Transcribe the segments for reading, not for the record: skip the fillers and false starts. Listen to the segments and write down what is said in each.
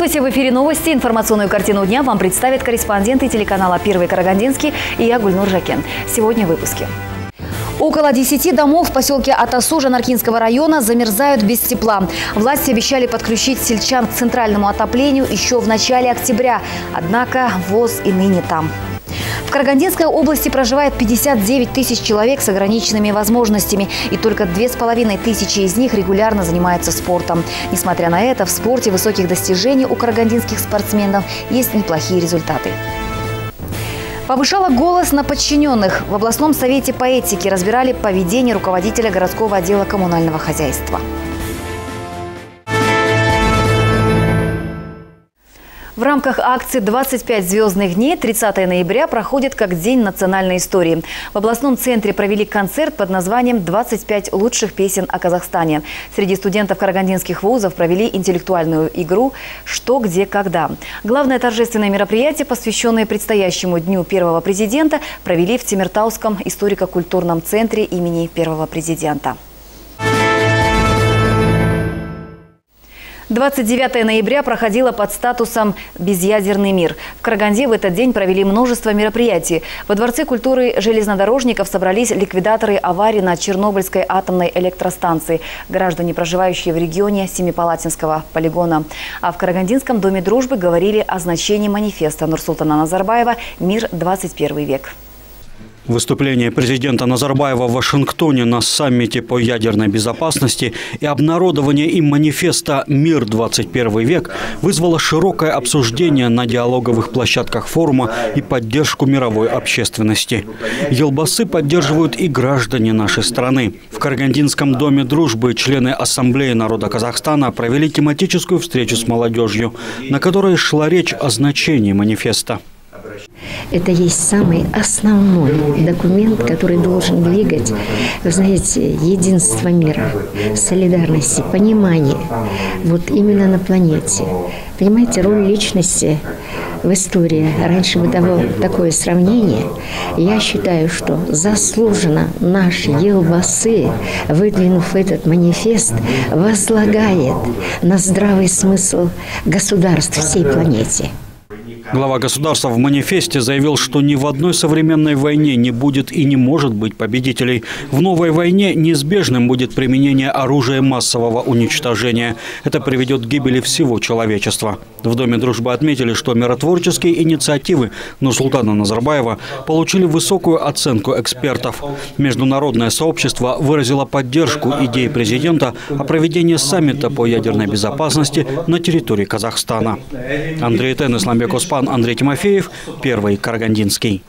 Здравствуйте! В эфире новости. Информационную картину дня вам представят корреспонденты телеканала «Первый Карагандинский» и я, Гульнур Жакен. Сегодня в выпуске. Около 10 домов в поселке Атасу Жанаркинского района замерзают без тепла. Власти обещали подключить сельчан к центральному отоплению еще в начале октября. Однако ВОЗ и ныне там. В Карагандинской области проживает 59 тысяч человек с ограниченными возможностями. И только 2500 из них регулярно занимаются спортом. Несмотря на это, в спорте высоких достижений у карагандинских спортсменов есть неплохие результаты. Повышала голос на подчиненных. В областном совете по этике разбирали поведение руководителя городского отдела коммунального хозяйства. В рамках акции «25 звездных дней» 30 ноября проходит как День национальной истории. В областном центре провели концерт под названием «25 лучших песен о Казахстане». Среди студентов карагандинских вузов провели интеллектуальную игру «Что, где, когда». Главное торжественное мероприятие, посвященное предстоящему Дню первого президента, провели в Темиртауском историко-культурном центре имени первого президента. 29 ноября проходило под статусом «Безъядерный мир». В Караганде в этот день провели множество мероприятий. Во Дворце культуры железнодорожников собрались ликвидаторы аварии на Чернобыльской атомной электростанции, граждане, проживающие в регионе Семипалатинского полигона. А в Карагандинском доме дружбы говорили о значении манифеста Нурсултана Назарбаева «Мир 21 век». Выступление президента Назарбаева в Вашингтоне на саммите по ядерной безопасности и обнародование им манифеста «Мир 21 век» вызвало широкое обсуждение на диалоговых площадках форума и поддержку мировой общественности. Елбасы поддерживают и граждане нашей страны. В Карагандинском доме дружбы члены Ассамблеи народа Казахстана провели тематическую встречу с молодежью, на которой шла речь о значении манифеста. Это есть самый основной документ, который должен двигать, вы знаете, единство мира, солидарности, понимание. Вот именно на планете. Понимаете, роль личности в истории. Раньше было такое сравнение. Я считаю, что заслуженно наши елбасы, выдвинув этот манифест, возлагает на здравый смысл государств всей планете. Глава государства в манифесте заявил, что ни в одной современной войне не будет и не может быть победителей. В новой войне неизбежным будет применение оружия массового уничтожения. Это приведет к гибели всего человечества. В Доме дружбы отметили, что миротворческие инициативы Нурсултана Назарбаева получили высокую оценку экспертов. Международное сообщество выразило поддержку идеи президента о проведении саммита по ядерной безопасности на территории Казахстана. Андрей Тен, Исламбек Оспан, Андрей Тимофеев, Первый Карагандинский.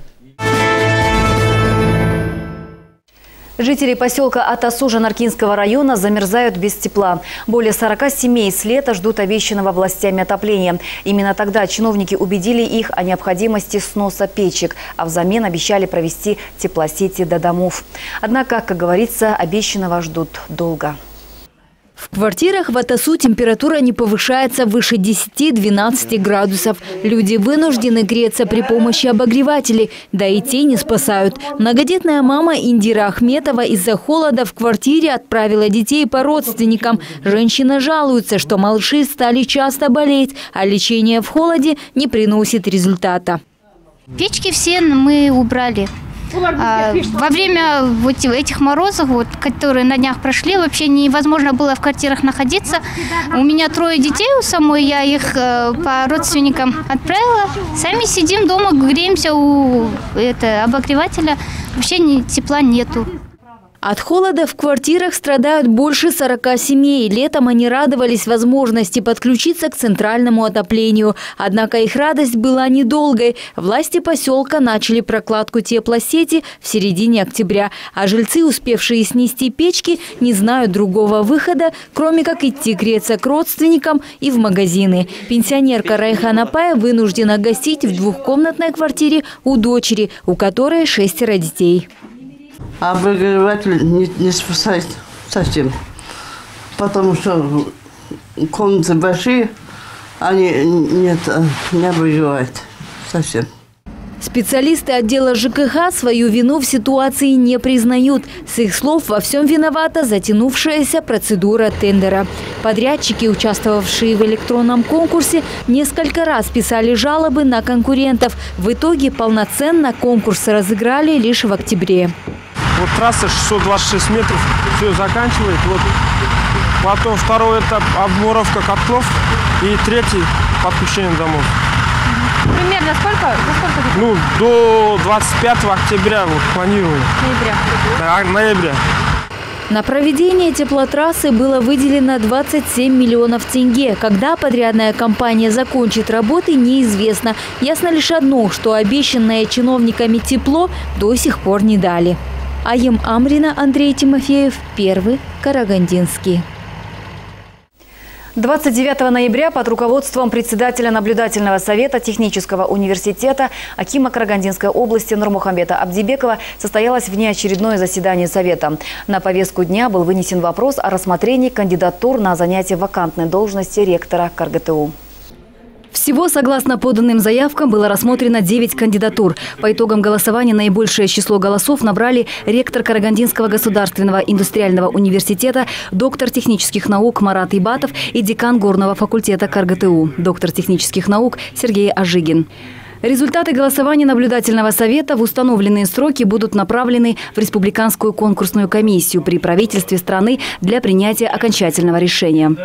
Жители поселка Атасу Жанаркинского района замерзают без тепла. Более 40 семей с лета ждут обещанного властями отопления. Именно тогда чиновники убедили их о необходимости сноса печек, а взамен обещали провести теплосети до домов. Однако, как говорится, обещанного ждут долго. В квартирах в Атасу температура не повышается выше 10-12 градусов. Люди вынуждены греться при помощи обогревателей, да и те не спасают. Многодетная мама Индира Ахметова из-за холода в квартире отправила детей по родственникам. Женщина жалуется, что малыши стали часто болеть, а лечение в холоде не приносит результата. Печки все мы убрали. Во время этих морозов, которые на днях прошли, вообще невозможно было в квартирах находиться. У меня 3 детей у самой, я их по родственникам отправила. Сами сидим дома, греемся у обогревателя, вообще тепла нету. От холода в квартирах страдают больше 40 семей. Летом они радовались возможности подключиться к центральному отоплению. Однако их радость была недолгой. Власти поселка начали прокладку теплосети в середине октября. А жильцы, успевшие снести печки, не знают другого выхода, кроме как идти греться к родственникам и в магазины. Пенсионерка Райхан Апая вынуждена гостить в двухкомнатной квартире у дочери, у которой 6 детей. Обогреватель не спасает совсем, потому что комнаты большие, они не обогревают совсем. Специалисты отдела ЖКХ свою вину в ситуации не признают. С их слов, во всем виновата затянувшаяся процедура тендера. Подрядчики, участвовавшие в электронном конкурсе, несколько раз писали жалобы на конкурентов. В итоге полноценно конкурс разыграли лишь в октябре. Вот трасса 626 метров, все заканчивает. Вот. Потом второй этап – обмуровка котлов. И третий – подключение домов. Примерно сколько? Ну, до 25 октября вот, планируем. Ноября. На проведение теплотрассы было выделено 27 миллионов тенге. Когда подрядная компания закончит работы, неизвестно. Ясно лишь одно, что обещанное чиновниками тепло до сих пор не дали. Аем Амрина, Андрей Тимофеев, Первый Карагандинский. 29 ноября под руководством председателя наблюдательного совета технического университета акима Карагандинской области Нурмухамбета Абдибекова состоялось внеочередное заседание совета. На повестку дня был вынесен вопрос о рассмотрении кандидатур на занятие вакантной должности ректора КарГТУ. Всего, согласно поданным заявкам, было рассмотрено 9 кандидатур. По итогам голосования наибольшее число голосов набрали ректор Карагандинского государственного индустриального университета, доктор технических наук Марат Ибатов и декан горного факультета КарГТУ, доктор технических наук Сергей Ажигин. Результаты голосования наблюдательного совета в установленные сроки будут направлены в республиканскую конкурсную комиссию при правительстве страны для принятия окончательного решения.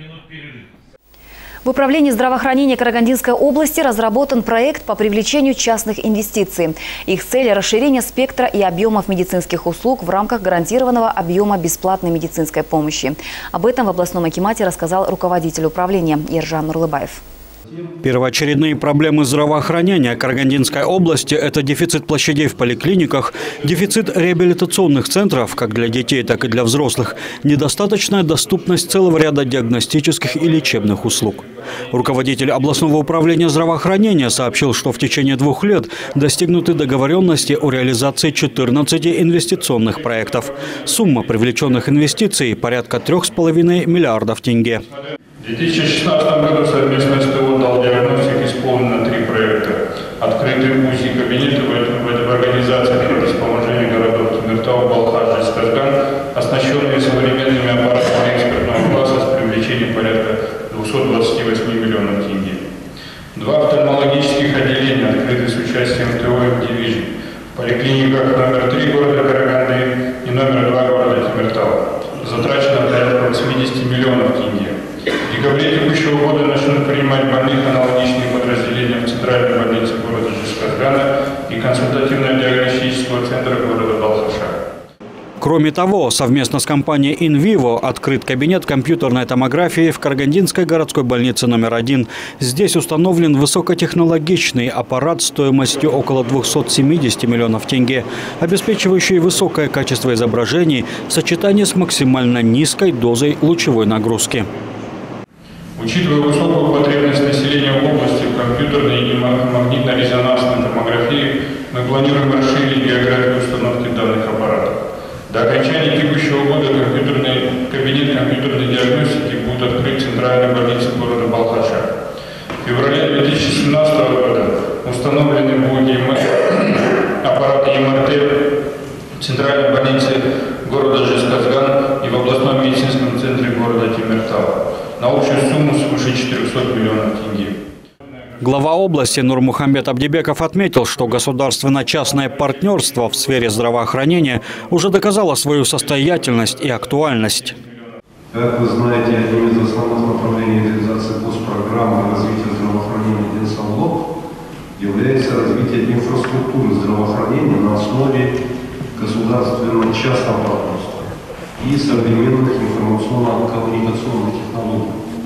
В управлении здравоохранения Карагандинской области разработан проект по привлечению частных инвестиций. Их цель – расширение спектра и объемов медицинских услуг в рамках гарантированного объема бесплатной медицинской помощи. Об этом в областном акимате рассказал руководитель управления Ержан Нурлыбаев. Первоочередные проблемы здравоохранения Карагандинской области – это дефицит площадей в поликлиниках, дефицит реабилитационных центров, как для детей, так и для взрослых, недостаточная доступность целого ряда диагностических и лечебных услуг. Руководитель областного управления здравоохранения сообщил, что в течение 2 лет достигнуты договоренности о реализации 14 инвестиционных проектов. Сумма привлеченных инвестиций – порядка 3,5 миллиардов тенге. В 2016 году совместно с ТО «Дал диагностик» исполнено 3 проекта. Открытые УЗИ-кабинеты в организациях при вспоможении городов Темиртау, Балхаш, Жезказган, оснащенные современными аппаратами экспертного класса с привлечением порядка 228 миллионов тенге. 2 офтальмологических отделения открыты с участием ТО «Дивижн». В поликлиниках номер 3 города Караганды и номер 2 города Темиртау. Затрачено порядка 80 миллионов тенге. В декабре текущего года начнут принимать больных аналогичные подразделения в центральной больнице города Жезказгана и консультативно-диагностического центра города Балхаша. Кроме того, совместно с компанией InVivo открыт кабинет компьютерной томографии в Карагандинской городской больнице номер 1. Здесь установлен высокотехнологичный аппарат стоимостью около 270 миллионов тенге, обеспечивающий высокое качество изображений в сочетании с максимально низкой дозой лучевой нагрузки. Учитывая высокую потребность населения в области в компьютерной и магнитно-резонансной томографии, мы планируем расширить географию установки данных аппаратов. До окончания текущего года кабинет компьютерной диагностики будет открыт в центральной больнице города Балхаша. В феврале 2017 года установлены будут аппараты МРТ в центральной больнице города Жезказган и в областном медицинском центре города Темиртау на общую сумму свыше 400 миллионов тенге. Глава области Нурмухамбет Абдибеков отметил, что государственно-частное партнерство в сфере здравоохранения уже доказало свою состоятельность и актуальность. Как вы знаете, одним из основных направлений реализации госпрограммы развития здравоохранения Денсаулог является развитие инфраструктуры здравоохранения на основе государственно-частного партнерства и современных информационно-коммуникационных технологий.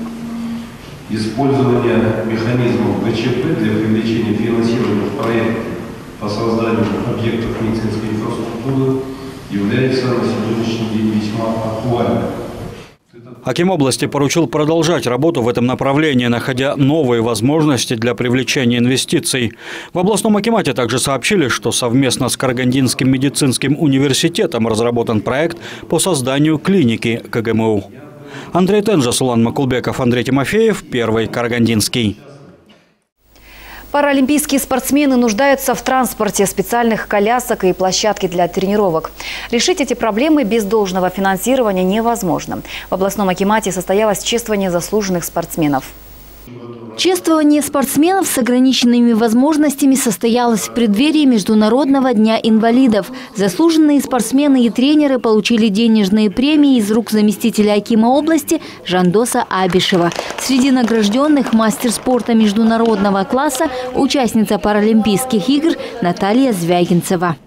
Использование механизмов ГЧП для привлечения финансирования в проекты по созданию объектов медицинской инфраструктуры является на сегодняшний день весьма актуальным. Аким области поручил продолжать работу в этом направлении, находя новые возможности для привлечения инвестиций. В областном акимате также сообщили, что совместно с Карагандинским медицинским университетом разработан проект по созданию клиники КГМУ. Андрей Тенжа, Сулан Макулбеков, Андрей Тимофеев, Первый Карагандинский. Паралимпийские спортсмены нуждаются в транспорте, специальных колясок и площадке для тренировок. Решить эти проблемы без должного финансирования невозможно. В областном акимате состоялось чествование заслуженных спортсменов. Чествование спортсменов с ограниченными возможностями состоялось в преддверии Международного дня инвалидов. Заслуженные спортсмены и тренеры получили денежные премии из рук заместителя акима области Жандоса Абишева. Среди награжденных мастер спорта международного класса, участница Паралимпийских игр Наталья Звягинцева.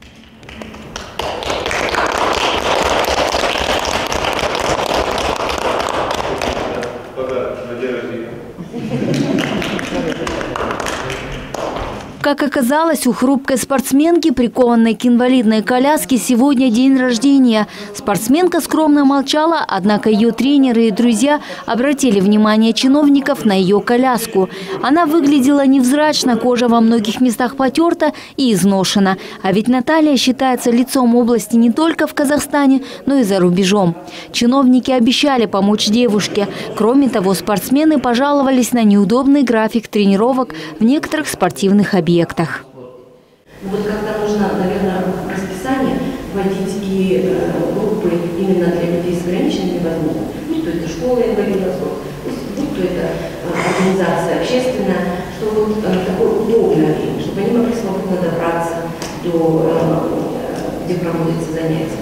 Как оказалось, у хрупкой спортсменки, прикованной к инвалидной коляске, сегодня день рождения. Спортсменка скромно молчала, однако ее тренеры и друзья обратили внимание чиновников на ее коляску. Она выглядела невзрачно, кожа во многих местах потерта и изношена. А ведь Наталья считается лицом области не только в Казахстане, но и за рубежом. Чиновники обещали помочь девушке. Кроме того, спортсмены пожаловались на неудобный график тренировок в некоторых спортивных объектах. Вот когда нужно, наверное, расписание вводить и группы именно для людей с ограниченными возможностями, будь то это школа инвалидов, будь то это организация общественная, что вот такое удобное время, чтобы они могли свободно добраться до, где проводятся занятия.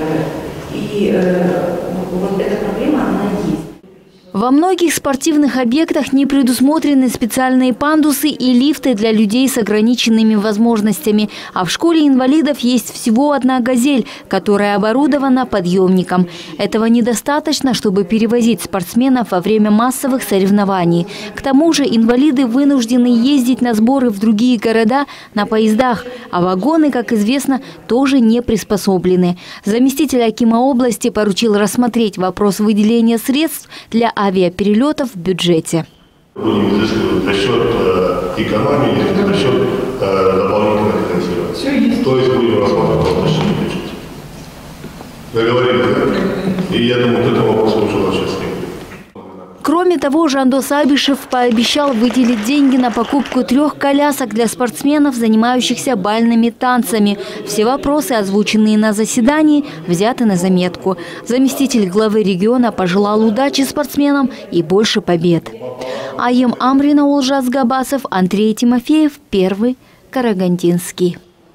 И вот эта проблема, она есть. Во многих спортивных объектах не предусмотрены специальные пандусы и лифты для людей с ограниченными возможностями. А в школе инвалидов есть всего одна «Газель», которая оборудована подъемником. Этого недостаточно, чтобы перевозить спортсменов во время массовых соревнований. К тому же инвалиды вынуждены ездить на сборы в другие города на поездах, а вагоны, как известно, тоже не приспособлены. Заместитель акима области поручил рассмотреть вопрос выделения средств для авиаперелетов в бюджете. Будем изыскивать за счет экономии или за счет дополнительных финансирования. То есть будем рассматривать отношения в бюджете. Договорились, да? И я думаю, вот этот вопрос лучше у нас сейчас не будет. Кроме того, Жандос Абишев пообещал выделить деньги на покупку 3 колясок для спортсменов, занимающихся бальными танцами. Все вопросы, озвученные на заседании, взяты на заметку. Заместитель главы региона пожелал удачи спортсменам и больше побед. Айем Амрина, Олжас Габасов, Андрей Тимофеев, Первый Карагандинский.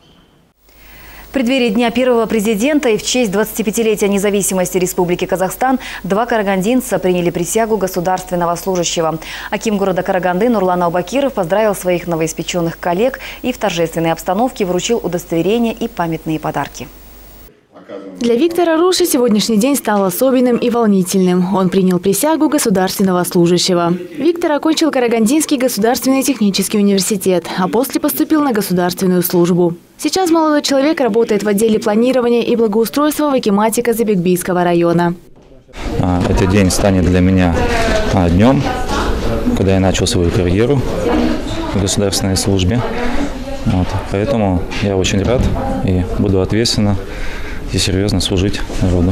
В преддверии Дня первого президента и в честь 25-летия независимости Республики Казахстан 2 карагандинца приняли присягу государственного служащего. Аким города Караганды Нурлан Аубакиров поздравил своих новоиспеченных коллег и в торжественной обстановке вручил удостоверения и памятные подарки. Для Виктора Руши сегодняшний день стал особенным и волнительным. Он принял присягу государственного служащего. Виктор окончил Карагандинский государственный технический университет, а после поступил на государственную службу. Сейчас молодой человек работает в отделе планирования и благоустройства в акимате Казыбекбийского района. Этот день станет для меня днем, когда я начал свою карьеру в государственной службе. Поэтому я очень рад и буду ответственно и серьезно служить народу.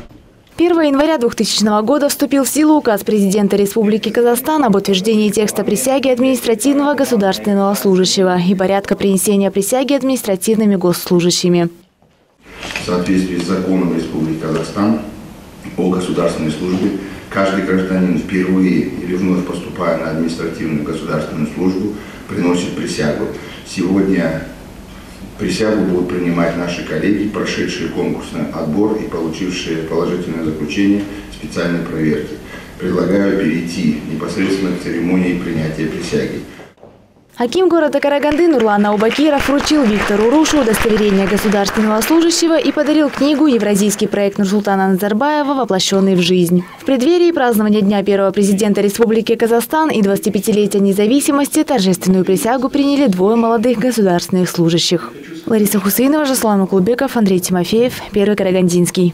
1 января 2000 года вступил в силу указ президента Республики Казахстан об утверждении текста присяги административного государственного служащего и порядка принесения присяги административными госслужащими. В соответствии с законом Республики Казахстан о государственной службе, каждый гражданин впервые или вновь поступая на административную государственную службу приносит присягу. Сегодня присягу будут принимать наши коллеги, прошедшие конкурсный отбор и получившие положительное заключение специальной проверки. Предлагаю перейти непосредственно к церемонии принятия присяги. Аким города Караганды Нурлан Аубакиров вручил Виктору Рушу удостоверение государственного служащего и подарил книгу «Евразийский проект Нурсултана Назарбаева, воплощенный в жизнь». В преддверии празднования Дня первого президента Республики Казахстан и 25-летия независимости торжественную присягу приняли 2 молодых государственных служащих. Лариса Хусейнова, Жасулан Муклубеков, Андрей Тимофеев, Первый Карагандинский.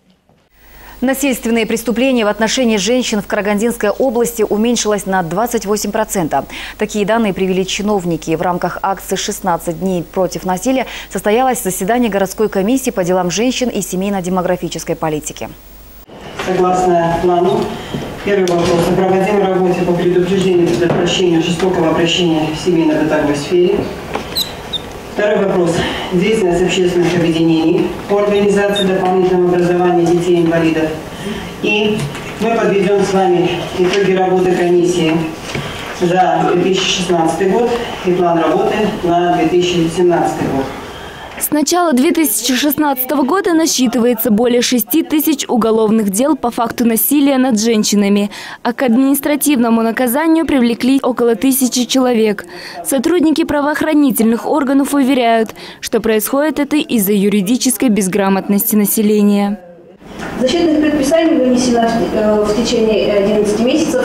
Насильственные преступления в отношении женщин в Карагандинской области уменьшилось на 28%. Такие данные привели чиновники. В рамках акции «16 дней против насилия» состоялось заседание городской комиссии по делам женщин и семейно-демографической политики. Согласно плану, Первый вопрос. О проводимой работе по предупреждению и предотвращению жестокого обращения в семейно-бытовой сфере. Второй вопрос. Деятельность общественных объединений по организации дополнительного образования детей-инвалидов. И мы подведем с вами итоги работы комиссии за 2016 год и план работы на 2017 год. С начала 2016 года насчитывается более 6 тысяч уголовных дел по факту насилия над женщинами, а к административному наказанию привлекли около 1000 человек. Сотрудники правоохранительных органов уверяют, что происходит это из-за юридической безграмотности населения. Защитных предписаний вынесено в течение 11 месяцев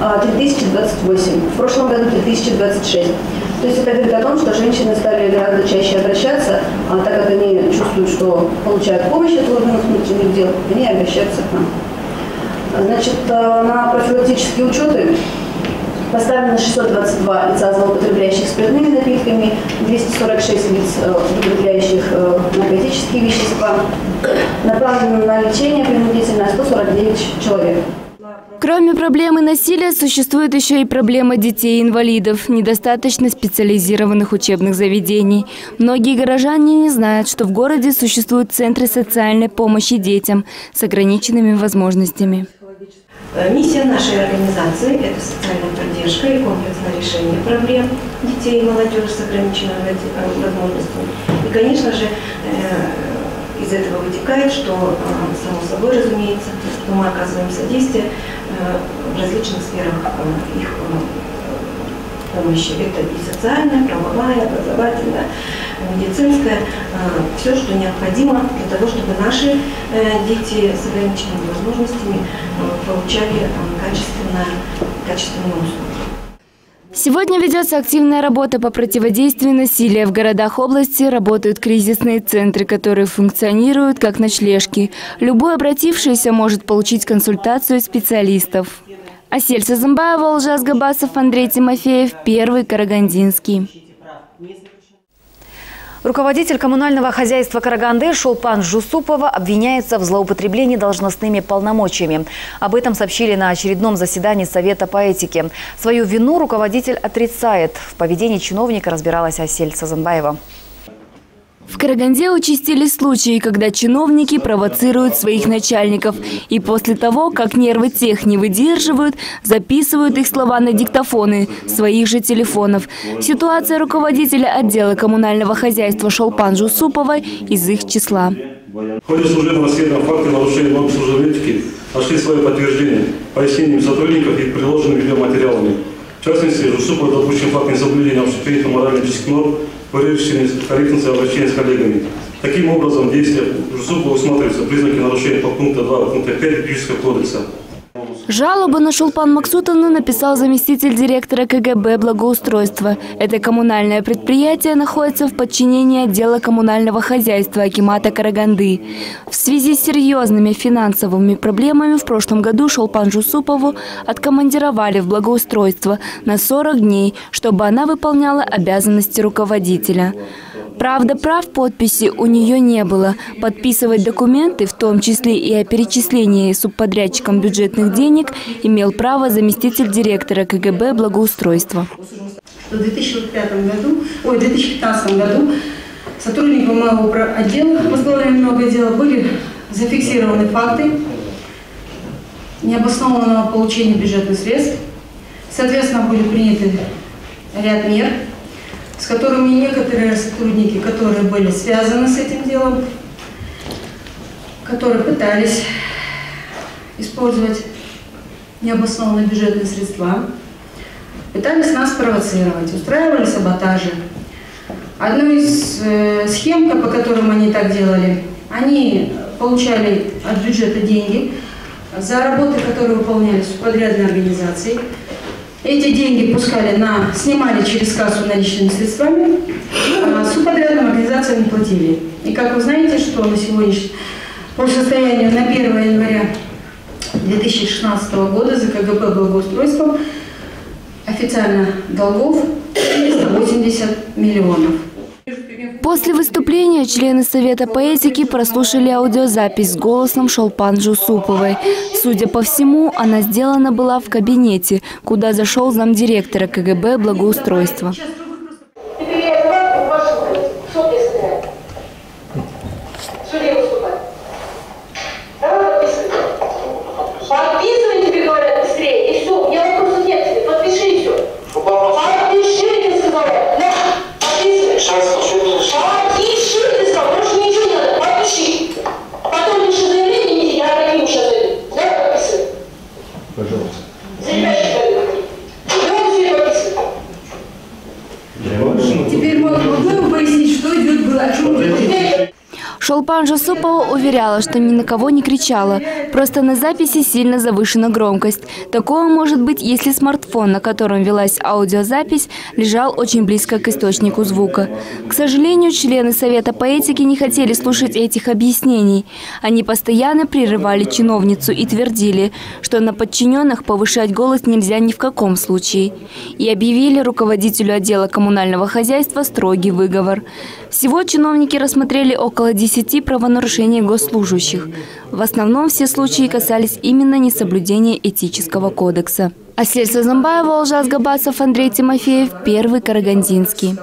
3028, в прошлом году 3026. То есть это говорит о том, что женщины стали гораздо чаще обращаться, так как они чувствуют, что получают помощь от органов внутренних дел, они обращаются к нам. Значит, на профилактические учеты поставлено 622 лица, злоупотребляющих спиртными напитками, 246 лиц, употребляющих наркотические вещества. Направлено на лечение принудительное 149 человек. Кроме проблемы насилия, существует еще и проблема детей-инвалидов, недостаточно специализированных учебных заведений. Многие горожане не знают, что в городе существуют центры социальной помощи детям с ограниченными возможностями. Миссия нашей организации – это социальная поддержка и комплексное решение проблем детей и молодежи с ограниченными возможностями. И, конечно же, из этого вытекает, что, само собой разумеется, что мы оказываем содействие в различных сферах их помощи. Это и социальная, правовая, образовательная, медицинская, все, что необходимо для того, чтобы наши дети с ограниченными возможностями получали качественную услугу. Сегодня ведется активная работа по противодействию насилия. В городах области работают кризисные центры, которые функционируют как ночлежки. Любой обратившийся может получить консультацию специалистов. Асель Сазымбаева, Олжас Габасов, Андрей Тимофеев, Первый Карагандинский. Руководитель коммунального хозяйства Караганды Шолпан Жусупова обвиняется в злоупотреблении должностными полномочиями. Об этом сообщили на очередном заседании Совета по этике. Свою вину руководитель отрицает. В поведении чиновника разбиралась Асель Сазымбаева. В Караганде участились случаи, когда чиновники провоцируют своих начальников. И после того, как нервы тех не выдерживают, записывают их слова на диктофоны своих же телефонов. Ситуация руководителя отдела коммунального хозяйства Шолпан Жусуповой из их числа. В ходе служебного расследования факты нарушения норм служебной этики нашли свое подтверждение пояснением сотрудников и приложенными видеоматериалами. В частности, Жусуповой допущен факт несоблюдения общепринятых морально-этических норм, вырежущие корректности обращения с коллегами. Таким образом, действия Жусупова усматриваются признаки нарушения по пункту 2 пункта 5 Этического кодекса. Жалобу на Шолпан Максутовну написал заместитель директора КГБ «Благоустройство». Это коммунальное предприятие находится в подчинении отдела коммунального хозяйства акимата Караганды. В связи с серьезными финансовыми проблемами в прошлом году Шолпан Жусупову откомандировали в благоустройство на 40 дней, чтобы она выполняла обязанности руководителя. Правда, прав подписи у нее не было. Подписывать документы, в том числе и о перечислении субподрядчикам бюджетных денег, имел право заместитель директора КГБ «Благоустройство». В 2015 году сотрудникам моего отдела, возглавляем много дел, были зафиксированы факты необоснованного получения бюджетных средств. Соответственно, были приняты ряд мер, с которыми некоторые сотрудники, которые были связаны с этим делом, которые пытались использовать необоснованные бюджетные средства, пытались нас провоцировать, устраивали саботажи. Одну из схем, по которым они так делали, они получали от бюджета деньги за работы, которые выполнялись в подрядной организации. Эти деньги снимали через кассу наличными средствами, а субподрядным организациям не платили. И как вы знаете, что на сегодняшний, по состоянию на 1 января 2016 года за КГБ «Благоустройство» официально долгов 480 миллионов. После выступления члены Совета по этике прослушали аудиозапись с голосом Шолпан Жусуповой. Судя по всему, она сделана была в кабинете, куда зашел замдиректора КГБ благоустройства. Подписывай, тебе говорят, быстрее, и все. У меня вопросов нет тебе. Подпиши и все. Подпиши, ты сказал. На, подписывай. Подпиши, ты сказал. Больше ничего не надо. Подпиши. Потом пиши заявление, я таким сейчас зайду. Да, подписывай. Пожалуйста. Заявляешь, подписывай. Теперь могу пояснить, что идет было, о чем идет. Шолпан Жусупова уверяла, что ни на кого не кричала. Просто на записи сильно завышена громкость. Такое может быть, если смартфон, на котором велась аудиозапись, лежал очень близко к источнику звука. К сожалению, члены Совета по этике не хотели слушать этих объяснений. Они постоянно прерывали чиновницу и твердили, что на подчиненных повышать голос нельзя ни в каком случае. И объявили руководителю отдела коммунального хозяйства строгий выговор. Всего чиновники рассмотрели около 10 правонарушений госслужащих. В основном все случаи касались именно несоблюдения этического кодекса. Асель Замбаева, Олжас Габасов, Андрей Тимофеев, Первый Карагандинский.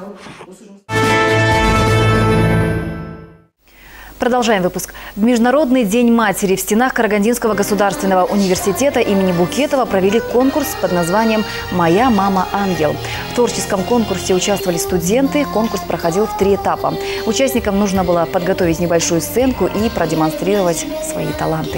Продолжаем выпуск. В Международный день матери в стенах Карагандинского государственного университета имени Букетова провели конкурс под названием «Моя мама ангел». В творческом конкурсе участвовали студенты. Конкурс проходил в 3 этапа. Участникам нужно было подготовить небольшую сценку и продемонстрировать свои таланты.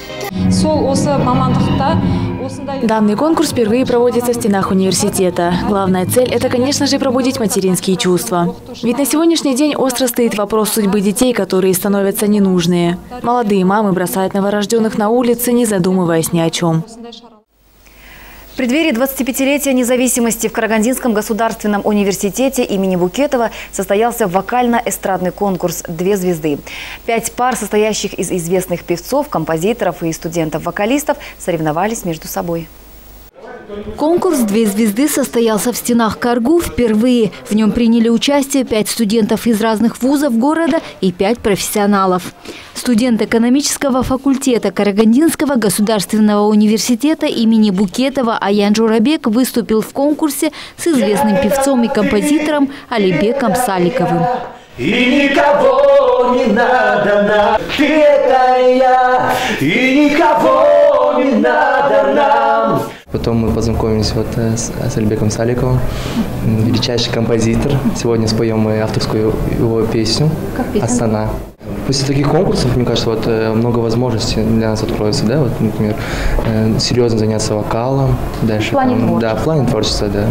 Данный конкурс впервые проводится в стенах университета. Главная цель – это, конечно же, пробудить материнские чувства. Ведь на сегодняшний день остро стоит вопрос судьбы детей, которые становятся ненужные. Молодые мамы бросают новорожденных на улице, не задумываясь ни о чем. В преддверии 25-летия независимости в Карагандинском государственном университете имени Букетова состоялся вокально-эстрадный конкурс «Две звезды». 5 пар, состоящих из известных певцов, композиторов и студентов-вокалистов, соревновались между собой. Конкурс «Две звезды» состоялся в стенах КАРГУ впервые. В нем приняли участие 5 студентов из разных вузов города и 5 профессионалов. Студент экономического факультета Карагандинского государственного университета имени Букетова Аян Журабек выступил в конкурсе с известным певцом и композитором Алибеком Саликовым. И никого не надо нам, ты это я, и никого не надо нам. Потом мы познакомились с Алибеком Саликовым, величайший композитор. Сегодня споем мы авторскую его песню «Астана». После таких конкурсов, мне кажется, много возможностей для нас откроется, да, например, серьезно заняться вокалом, дальше, в плане творчества, да.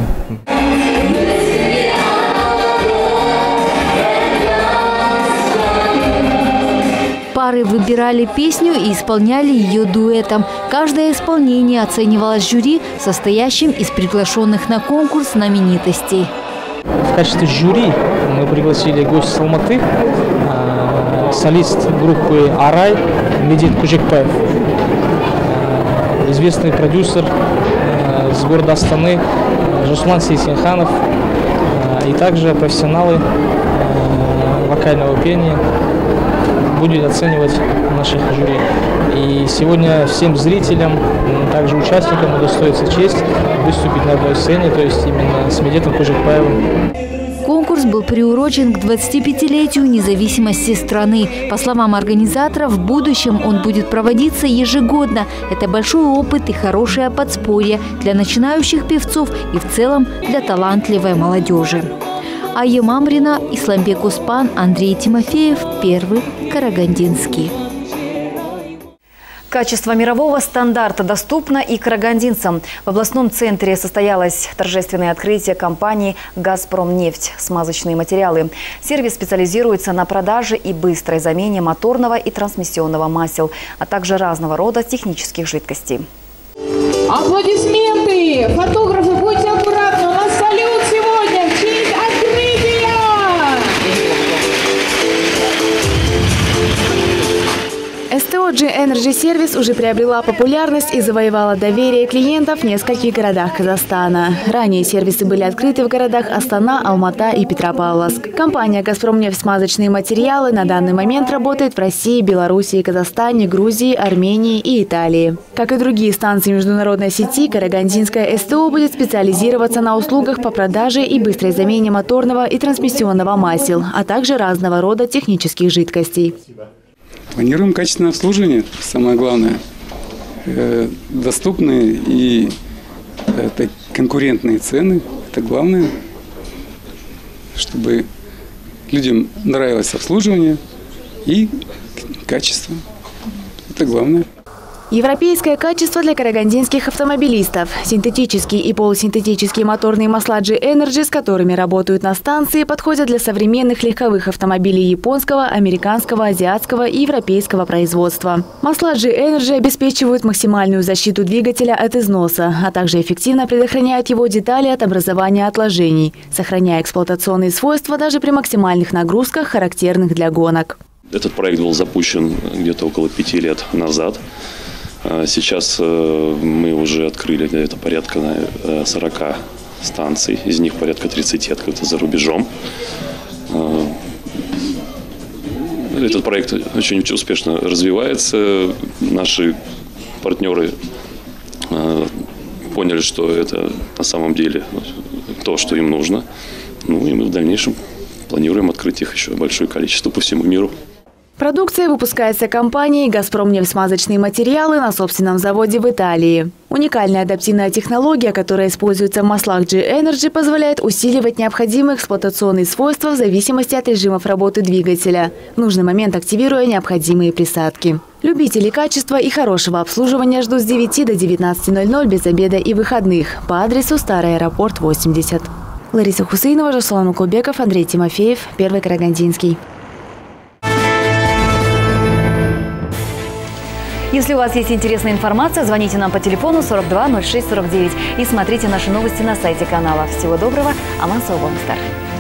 Пары выбирали песню и исполняли ее дуэтом. Каждое исполнение оценивалось жюри, состоящим из приглашенных на конкурс знаменитостей. В качестве жюри мы пригласили гостя с Алматы, солист группы «Арай» Медет Кужекпаев, известный продюсер из города Астаны Жусман Сейсенханов, и также профессионалы вокального пения будут оценивать наших жюри. И сегодня всем зрителям, также участникам удостоится честь выступить на одной сцене, то есть именно с Медетом Кужекпаевым. Конкурс был приурочен к 25-летию независимости страны. По словам организаторов, в будущем он будет проводиться ежегодно. Это большой опыт и хорошее подспорье для начинающих певцов и в целом для талантливой молодежи. Айя Мамрина, Исламбек Успан, Андрей Тимофеев, Первый Карагандинский. Качество мирового стандарта доступно и карагандинцам. В областном центре состоялось торжественное открытие компании «Газпромнефть» смазочные материалы. Сервис специализируется на продаже и быстрой замене моторного и трансмиссионного масел, а также разного рода технических жидкостей. Аплодисменты! Фотографы, будьте аккуратны, у нас салют сегодня в честь открытия! СТО G Energy Service уже приобрела популярность и завоевала доверие клиентов в нескольких городах Казахстана. Ранее сервисы были открыты в городах Астана, Алмата и Петропавловск. Компания «Газпромнефть» смазочные материалы на данный момент работает в России, Белоруссии, Казахстане, Грузии, Армении и Италии. Как и другие станции международной сети, Карагандинская СТО будет специализироваться на услугах по продаже и быстрой замене моторного и трансмиссионного масел, а также разного рода технических жидкостей. Планируем качественное обслуживание, самое главное, доступные и конкурентные цены, это главное, чтобы людям нравилось обслуживание и качество, это главное. Европейское качество для карагандинских автомобилистов. Синтетические и полусинтетические моторные масла G Energy, с которыми работают на станции, подходят для современных легковых автомобилей японского, американского, азиатского и европейского производства. Масла G Energy обеспечивают максимальную защиту двигателя от износа, а также эффективно предохраняют его детали от образования отложений, сохраняя эксплуатационные свойства даже при максимальных нагрузках, характерных для гонок. Этот проект был запущен где-то около 5 лет назад. Сейчас мы уже открыли где-то порядка 40 станций, из них порядка 30 открыто за рубежом. Этот проект очень успешно развивается. Наши партнеры поняли, что это на самом деле то, что им нужно. Ну и мы в дальнейшем планируем открыть их еще большое количество по всему миру. Продукция выпускается компанией «Газпромнефть» смазочные материалы на собственном заводе в Италии. Уникальная адаптивная технология, которая используется в маслах G Energy, позволяет усиливать необходимые эксплуатационные свойства в зависимости от режимов работы двигателя, в нужный момент активируя необходимые присадки. Любители качества и хорошего обслуживания ждут с 9 до 19:00 без обеда и выходных по адресу Старый аэропорт 80. Лариса Хусейнова, Жасулан Мукулбеков, Андрей Тимофеев, Первый Карагандинский. Если у вас есть интересная информация, звоните нам по телефону 42 06 49 и смотрите наши новости на сайте канала. Всего доброго, Аман Саубамстар.